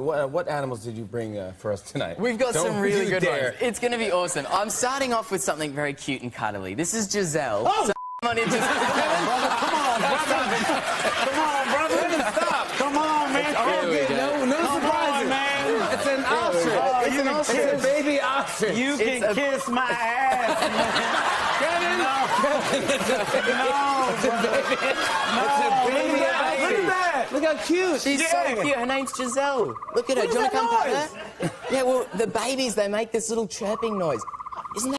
what animals did you bring for us tonight? We've got some really good dare. ones. It's going to be awesome. I'm starting off with something very cute and cuddly. This is Giselle. Oh! So come on in, Giselle. Come on, brother. Stop. Come on, man. No surprises, man. It's an ostrich. It's a baby ostrich. You can kiss my ass, man. It's a baby ostrich. Look at that. Look how cute. She's so cute. Her name's Giselle. Look at her. Do you want to come pat her? Yeah, well, the babies, they make this little chirping noise. Isn't that